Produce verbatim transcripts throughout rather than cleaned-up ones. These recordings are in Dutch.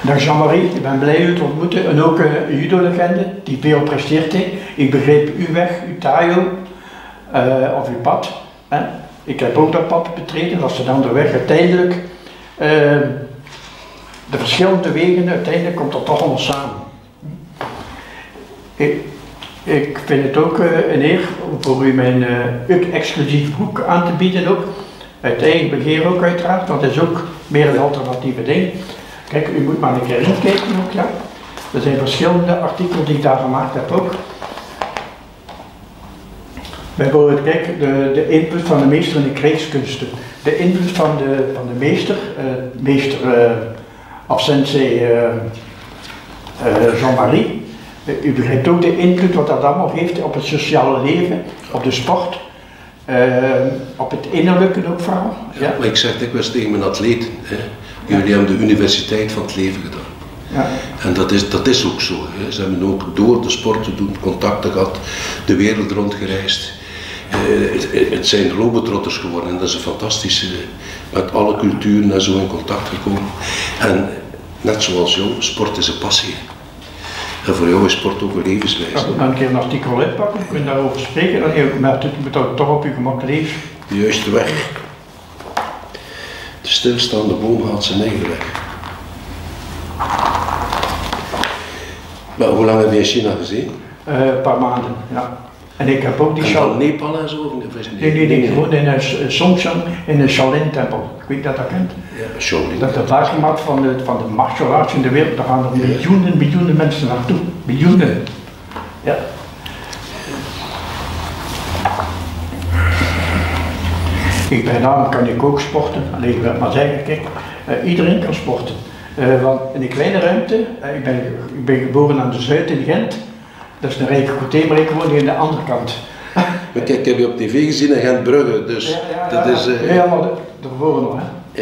Dag Jean-Marie, ik ben blij u te ontmoeten en ook een judo-legende die veel presteert heeft. Ik begreep uw weg, uw taio uh, of uw pad. Hè? Ik heb ook dat pad betreden, als ze dan de weg uiteindelijk, uh, de verschillende wegen, uiteindelijk komt dat toch allemaal samen. Ik, ik vind het ook uh, een eer voor u mijn uh, exclusief boek aan te bieden ook. Uit eigen begeer ook uiteraard, dat is ook meer een alternatieve ding. Kijk, u moet maar een keer inkijken ook, ja. Er zijn verschillende artikelen die ik daar gemaakt heb ook. Bijvoorbeeld, kijk, de, de invloed van de meester in de krijgskunsten. De invloed van de, van de meester, uh, meester uh, of sensei uh, uh, Jean-Marie. Uh, u begrijpt ook de invloed wat dat allemaal heeft op het sociale leven, op de sport. Uh, op het innerlijke ook vooral. Ja, ja. Maar ik zeg dikwijls tegen mijn atleten, hè. Jullie ja. hebben de universiteit van het leven gedaan. Ja. En dat is, dat is ook zo. Hè. Ze hebben ook door de sport te doen, contacten gehad, de wereld rondgereisd. Uh, het, het zijn globetrotters geworden en dat is een fantastische, met alle culturen en zo in contact gekomen. En net zoals jou, sport is een passie. En voor jou is sport ook een levenswijze. Als ik dan een keer een artikel uitpakken, kun je daarover spreken, dan moet je toch op je gemak lezen. De juiste weg. De stilstaande boom gaat zijn eigen weg. Maar hoe lang heb je in China gezien? Uh, een paar maanden, ja. En ik heb ook die Shaolin. Nepal en zo? Of is het nee, nee, nee, gewoon in een Songshan, in een Shaolin-tempel. Ik weet dat dat kent. Ja, Shaolin. Dat is het laaggemak van de, van de martial arts in de wereld. Daar gaan er ja. miljoenen, miljoenen mensen naartoe. Miljoenen. Ja. Ik ben daarom kan ik ook sporten. Alleen ik wil maar zeggen, kijk, uh, iedereen kan sporten. Uh, want in een kleine ruimte, uh, ik, ben, ik ben geboren aan de Zuid in Gent. Dat is een rijke côté, maar ik woon hier aan de andere kant. Maar kijk, ik heb je op tv gezien in Gent-Brugge, dus ja, ja, dat ja, is... Uh... ja, maar daarvoor nog, hè. Ja.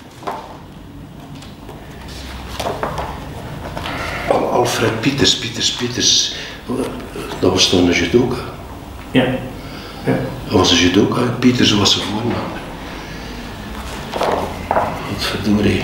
Al Alfred Pieters, Pieters, Pieters, dat was toch een judoka? Ja. Ja. Dat was een judoka, Pieters was zijn voornaam. Wat verdorie.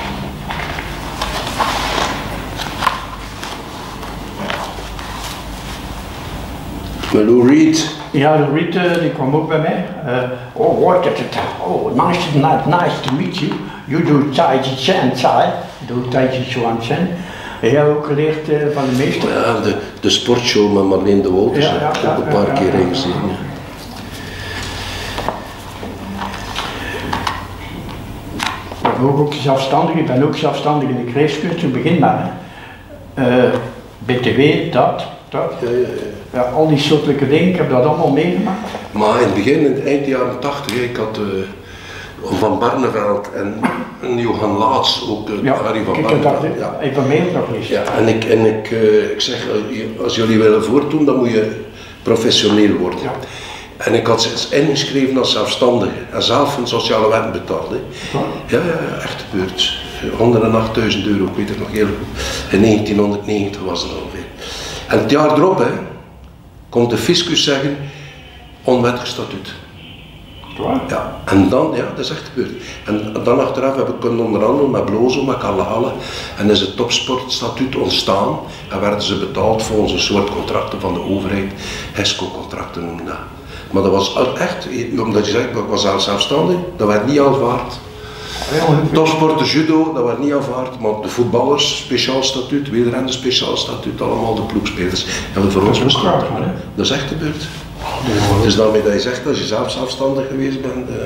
Maar Lou Reed. Ja, Lou Reed uh, die kwam ook bij mij. Uh, oh, what is it? Oh, nice, nice to meet you. You do Tai Chi Chuan, Tai. You do Tai Chi Chuan Chen. Hij had ook geleerd uh, van de meester. Ja, de, de sportshow met Marleen de Wolters. Ja, ja, ja, ook een paar ja, keer ja, ingezien. Ja. Ik ben ook zelfstandig, ik ben ook zelfstandig in de krijgskunst, ik begin maar. Uh, B T W, dat, dat. Ja, ja, ja. Ja, al die soortelijke dingen, ik heb dat allemaal meegemaakt. Maar in het begin, in het eind jaren tachtig, ik had uh, Van Barneveld en, en Johan Laats, ook uh, ja, Harry van kijk, Barneveld. Dat, ja. Ik ben mee nog eens. Ja, en ik, en ik, uh, ik zeg, uh, als jullie willen voortdoen, dan moet je professioneel worden. Ja. En ik had ze ingeschreven als zelfstandige en zelf een sociale wet betaald. Hè. Ja, ja, ja, echt gebeurd. honderdachtduizend euro, ik weet het nog heel goed. In negentienhonderdnegentig was dat ongeveer. En het jaar erop, hè, komt de fiscus zeggen, onwettig statuut. Ja, en dan, ja, dat is echt gebeurd. En dan achteraf heb ik kunnen onderhandelen met Blozo, met Kalahale, en is het topsportstatuut ontstaan en werden ze betaald volgens een soort contracten van de overheid, HESCO-contracten noemen dat. Maar dat was echt, omdat je zegt, ik was zelfstandig, dat werd niet aanvaard. Topsporten, judo, dat werd niet aanvaard, maar de voetballers, speciaal statuut, wielrenners, speciaal statuut, allemaal de ploegspelers hebben voor ons bestaan. Dat is echt gebeurd. Dus daarmee dat je zegt, als je zelf zelfstandig geweest bent. Uh...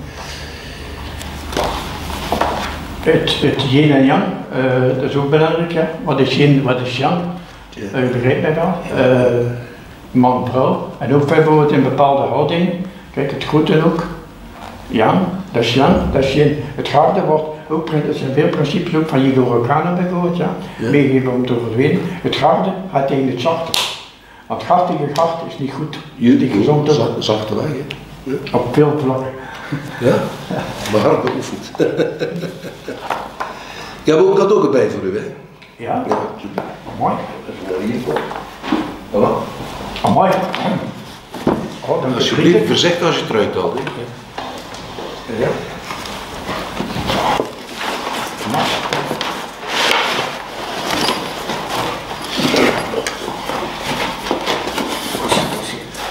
Het, het yin en yang, uh, dat is ook belangrijk, ja. Wat is yin, wat is yang? Ja. Uh, je begrijpt mij wel. Uh, man, vrouw. En ook bijvoorbeeld in bepaalde houdingen. Kijk, het groeten ook. Yang, dat is yang, dat is yin. Het harde wordt ook, er zijn veel principes ook van Jigoro Kano bijvoorbeeld, ja. Ja. Meegeven om te verdwijnen. Het harde gaat tegen het zachte. Want hartige hart is niet goed. Jullie gezond is zachte weg, hè? Ja. Op veel vlakken. Ja, maar hard beoefend. Ik heb ook een cadeau bij voor u, hè? Ja? Ja. Mooi. Dat is hiervoor. Voilà. Oh, mooi. Oh, dan alsjeblieft, voorzichtig als je het eruit haalt. Ja.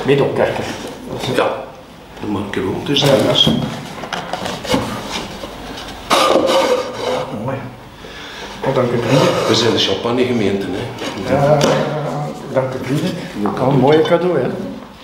Middelkerker. Ja, de markeroon dus. Ja, ja. Mooi. Oh, dank u vrienden. We zijn de champagne gemeente, hè. Ja, dank u vrienden. Al een mooi cadeau, hè.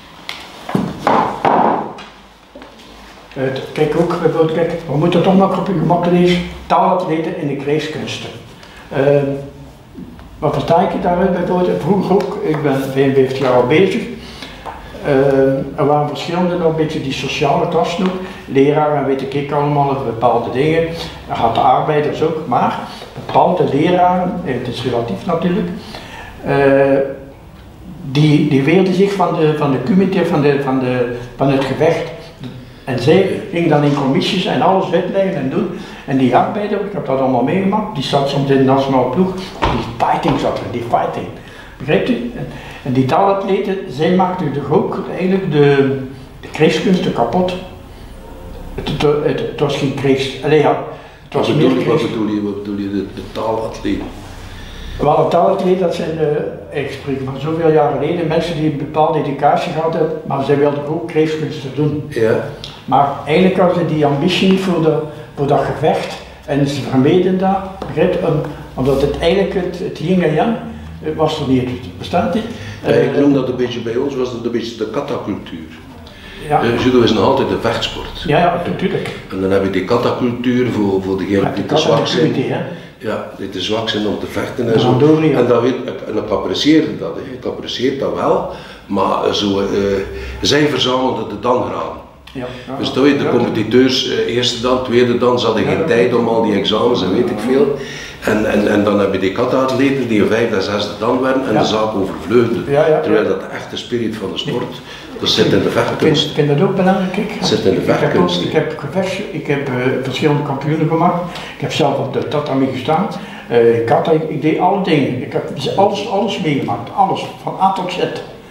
Uh, kijk ook, bijvoorbeeld, kijk, we moeten toch nog op uw gemak lezen, taalatleten in de krijgskunsten. Uh, wat versta ik daaruit bijvoorbeeld? Vroeger ook, ik ben vijfenvijftig jaar al bezig. Uh, er waren verschillende, nog een beetje die sociale klassen ook, leraren, weet ik allemaal over bepaalde dingen, er had de arbeiders ook, maar bepaalde leraren, het is relatief natuurlijk, uh, die, die weerden zich van de, van de comité, van, de, van, de, van het gevecht. En zij ging dan in commissies en alles uitleggen en doen. En die arbeider, ik heb dat allemaal meegemaakt, die zat soms in de nationale ploeg, die fighting zat er, die fighting. Begrijpt u? En, en die taalatleten, zij maakten toch ook eigenlijk de, de krijgskunsten kapot. Het, het, het, het was geen krijgs... Allee, ja, het was wat, meer bedoel, krijgs... wat bedoel je, wat bedoel je de, de taalatleten? Wel, een taalatleet, dat zijn, uh, ik spreek van zoveel jaar geleden, mensen die een bepaalde educatie gehad hebben, maar zij wilden ook krijgskunsten doen. Ja. Maar eigenlijk hadden ze die ambitie niet voor, de, voor dat gevecht en ze vermeden dat, begrijp, um, omdat het eigenlijk het, het yin en yang was er niet, bestaat niet. Uh, ik noem dat een beetje bij ons, was het een beetje de kata-cultuur. Ja. Uh, judo is nog altijd een vechtsport. Ja, ja, natuurlijk. En dan heb je die kata-cultuur voor, voor degenen die te zwak zijn. Ja, die te zwak zijn om te vechten en zo. Door, ja. En, dat weet, en ik apprecieer dat, hè. Ik apprecieer dat wel, maar zo, uh, zij verzamelden de dangraden. Ja, ja, dus dat weet de competiteurs, uh, eerste dan, tweede dan, ze hadden geen ja, tijd om al die examens en weet ik veel. En, en, en dan heb je die kata-atleten die een vijfde en zesde dan werden en ja. de zaak overvleugden. Ja, ja, terwijl dat de echte spirit van de sport, dat zit in de vechtkunst. Ik vind dat ook belangrijk. Ik, zit in de vechtkunst. Ik heb, gevecht, ik heb uh, verschillende kampioenen gemaakt. Ik heb zelf op de tatami gestaan. Uh, ik, had, ik, ik deed alle dingen. Ik heb alles, alles meegemaakt. Alles, van A tot Z.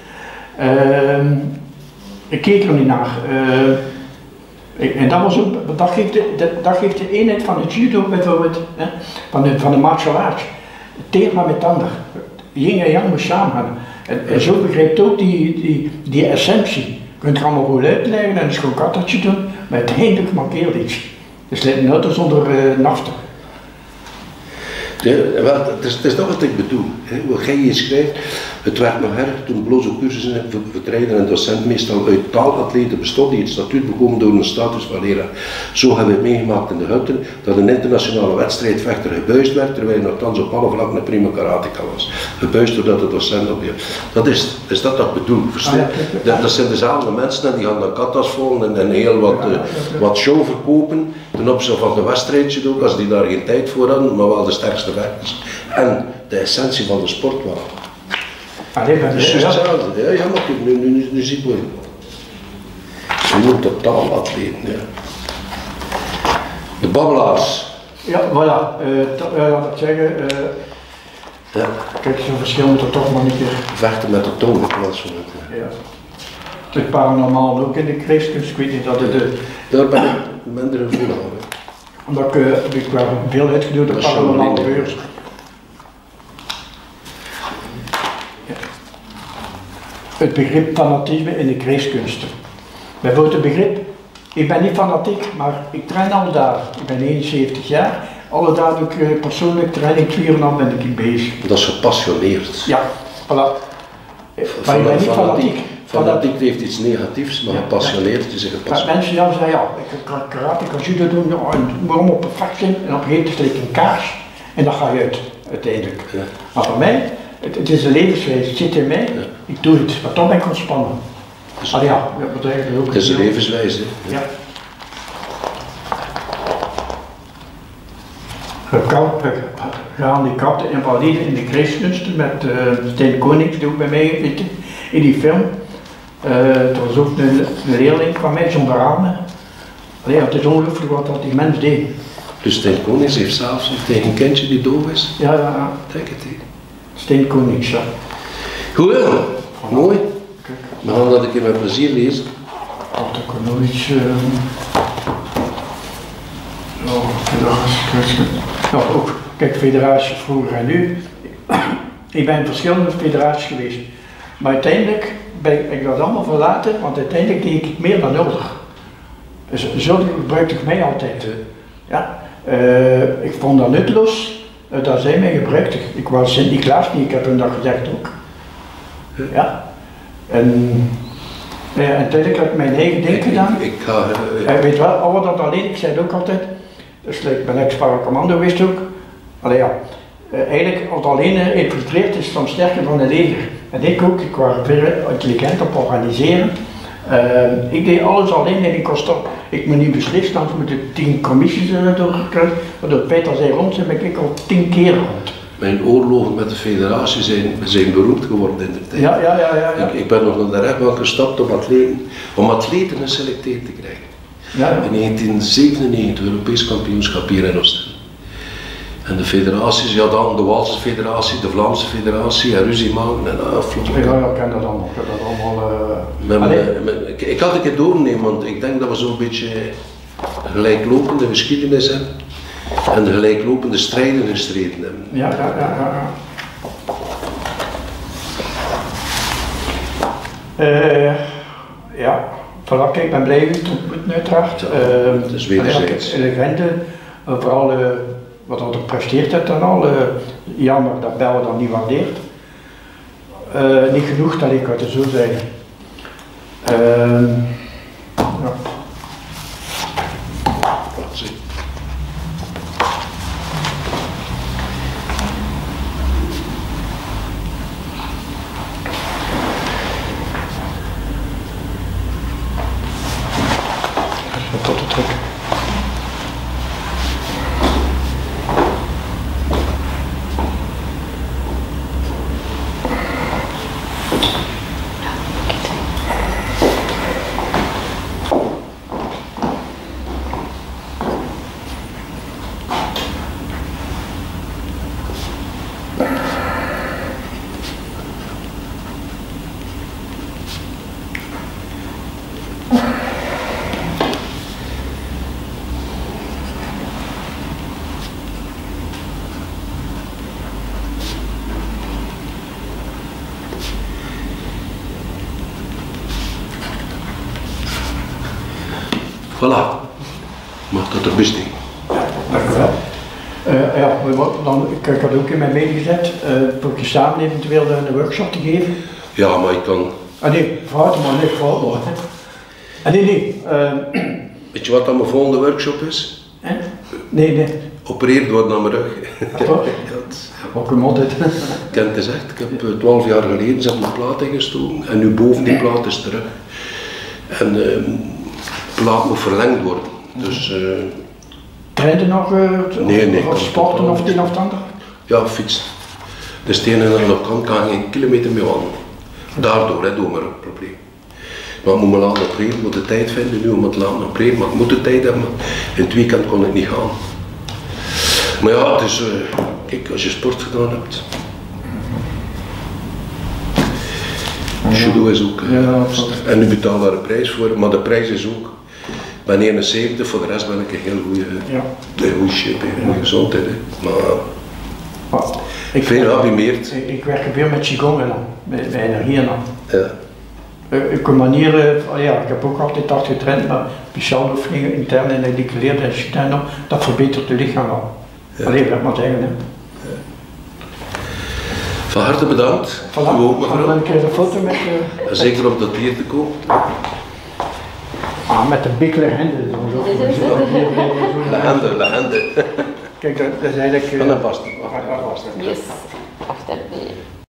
Uh, ik keek er niet naar. Uh, ik, en dat, was ook, dat, geeft de, dat, dat geeft de eenheid van het judo bijvoorbeeld, hè, van, de, van de martial arts. Het een maar met het ander. Yin en yang moet samen gaan. En, en zo begrijpt ook die, die, die essentie. Je kunt het allemaal goed uitleggen en een schoon kattertje doen, maar uiteindelijk mankeert iets. Dus het lijkt net zonder uh, nafta. Ja, wel, het, is, het is dat wat ik bedoel. Hè. Wat jij hier schrijft, het werd nog erg toen bloze cursussen voor trainer en docent meestal uit taalatleten bestond die het statuut bekomen door een status van leraar. Zo hebben we het meegemaakt in de Hutten dat een internationale wedstrijdvechter gebuist werd terwijl hij nogthans op alle vlakken een prima karateka was. Gebuist doordat de docent op je. Dat is, is dat dat ik bedoel. Ah, ja, dat, dat zijn dezelfde mensen en die gaan dan katas volgen en, en heel wat, uh, wat show verkopen ten opzichte van de wedstrijdje ook, als die daar geen tijd voor hadden, maar wel de sterkste vechters. En de essentie van de sport was. Allee, maar dus ja, hetzelfde. Ja, ja, maar nu, nu, nu, nu zie ik wel. Ze noemen totaal atleten. Ja. De babbelaars. Ja, voilà. Uh, uh, laat ik zeggen. Uh, ja. Kijk, zo'n verschil moet er toch maar niet meer. Vechten met de tong in plaats van het. Ja. Het is paranormaal ook in de krijgskunst. Ik weet niet dat het. Uh, Daar ben ik minder gevoelig aan. Omdat ik, uh, ik wel veel uitgedoe op paranormale beurs. Het begrip fanatisme in de krijgskunsten. Bijvoorbeeld het begrip, ik ben niet fanatiek, maar ik train al daar. Ik ben eenenzeventig jaar, alle dagen doe ik persoonlijk training, twee uur en dan ben ik bezig. Dat is gepassioneerd. Ja, voilà. Maar ik ben niet fanatiek. Fanatiek heeft iets negatiefs, maar ja, gepassioneerd is een gepassioneerd. Mensen dan zeggen, ja, ik kan karate, ik kan judo doen, ja, en het moet allemaal perfect zijn, en op een gegeven moment steek ik een kaars en dan ga je uit, uiteindelijk. Ja. Maar voor mij, Het, het is een levenswijze, het zit in mij, ja. Ik doe het, maar toch ben ik ontspannen. Dus, ah ja, dat eigenlijk ook. Het is een levenswijze. Ja. Gehandicapten en invaliden in de krijgskunsten met uh, Stijn Konings, die ook bij mij zit in die film. Uh, er was ook een, een leerling van mij, John Barane. Allee, het is ongelooflijk wat dat die mens deed. Dus Stijn Konings heeft zelfs tegen een kindje die doof is? Ja, ja, ja. Denk het niet. Stijn Konings, ja. Goed, ja. Mooi. We gaan dat een keer met plezier lezen. Had ik er nog iets... Uh... Oh, federatie. Ja, ook. Kijk, federaties vroeger en nu. Ik ben in verschillende federaties geweest. Maar uiteindelijk ben ik dat allemaal verlaten, want uiteindelijk deed ik meer dan nodig. Dus zo gebruikte ik mij altijd. Ja. Uh, ik vond dat nutteloos, uh, dat zij mij gebruikten. Ik was Sint-Niklaas niet, ik heb hun dat gezegd ook. Ja. En, uh, en uiteindelijk heb ik mijn eigen ding gedaan. Ik, ik ga... Uh, uh, weet wel, al dat alleen, ik zei het ook altijd, dus ik ben ex-paracommando geweest ook. Allee, ja. Uh, eigenlijk, als het alleen uh, infiltreert, is het soms sterker dan een leger. En ik ook, ik was veel intelligent op organiseren. Uh, ik deed alles alleen en ik kost op. Ik moet niet beslissen, dan moet ik tien commissies uh, doorgekruid. Maar door het feit dat zij rond zijn, ben ik al tien keer rond. Mijn oorlogen met de federatie zijn, zijn beroemd geworden in de tijd. Ja, ja, ja, ja, ja. Ik, ik ben nog naar de rechtbank gestapt om atleten, om atleten geselecteerd te krijgen. Ja, ja. In negentien zevenennegentig, Europees kampioenschap hier in Oostende. En de federaties, ja dan de Waalse federatie, de Vlaamse federatie en ruzie maken en afvlogen. Ja, ja, ik ken dat allemaal. Ik heb dat allemaal uh... met, met, met, ik, ik had het een keer doornemen, want ik denk dat we zo'n beetje gelijklopende geschiedenis hebben en de gelijklopende strijden gestreden hebben. Ja, ja, ja, ja. Ja, uh, ja. Voilà, kijk, ik ben blij te ontmoeten uiteraard. Ja, uh, het is wederzijds. Uh, legende, uh, vooral uh, wat hij gepresteerd heeft dan al, uh, jammer dat Belle dat niet waardeert. Uh, niet genoeg dat ik het zo zeggen. Uh, ja. Tot de druk. Voilà, mag dat er best in. Dank u wel. Uh, ja, dan, ik, ik had ook in mijn mail gezet, uh, voor je samen eventueel een workshop te geven. Ja, maar ik kan... Ah nee, fout maar, nee, fout maar. Ah nee, nee. Uh, Weet je wat dan mijn volgende workshop is? Eh? Nee, nee. Opereerd worden aan mijn rug. Toch? Ook een mot dit. Ik heb het gezegd, ik heb twaalf jaar geleden ze hebben een plaat ingestoken en nu boven die plaat is terug. En uh, de plaat moet verlengd worden. Dus... Uh, Rijden nog, uh, nee, nee, of sporten of het een of het ander? Ja, fietsen. Dus het ene en de kant kan geen kilometer mee wandelen. Daardoor, hè, door mijn rugprobleem. Maar ik moet me laten opereren, ik moet de tijd vinden nu om het te laten opereren, maar ik moet de tijd hebben. In het weekend kon ik niet gaan. Maar ja, het is, uh, kijk, als je sport gedaan hebt. Judo is ook, uh, ja, en nu betaal daar een prijs voor, maar de prijs is ook. Ik ben eenenzeventig, voor de rest ben ik een heel goede, ja. een goede shape, een goede gezondheid. Hè. Maar, maar ik veel geabimeerd. Ik, ik werk veel met Qigong en dan, met, met energie en dan. Ja. Uh, ik kan manieren, uh, ja, ik heb ook altijd hard getraind, maar speciale oefeningen intern en die geleerd en shit, dat verbetert het lichaam al. Ja. Alleen dat maar zeggen. Hè. Ja. Van harte bedankt. Voilà. U ook, mevrouw. Dan een keer een foto met uh, en zeker om dat hier te komen. Ah, met de big legende. Legende, legende. Kijk, dat, dat is eigenlijk... Uh, van een vaste. Yes, wacht even.